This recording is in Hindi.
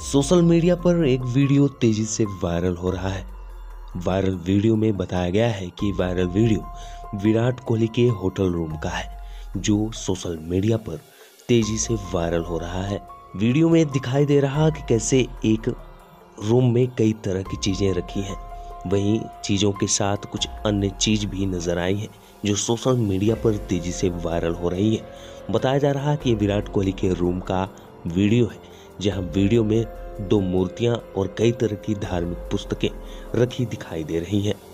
सोशल मीडिया पर एक वीडियो तेजी से वायरल हो रहा है। वायरल वीडियो में बताया गया है कि वायरल वीडियो विराट कोहली के होटल रूम का है, जो सोशल मीडिया पर तेजी से वायरल हो रहा है। वीडियो में दिखाई दे रहा कि कैसे एक रूम में कई तरह की चीजें रखी हैं, वहीं चीजों के साथ कुछ अन्य चीज भी नजर आई है, जो सोशल मीडिया पर तेजी से वायरल हो रही है। बताया जा रहा है कि ये विराट कोहली के रूम का वीडियो है, जहां वीडियो में 2 मूर्तियां और कई तरह की धार्मिक पुस्तकें रखी दिखाई दे रही हैं।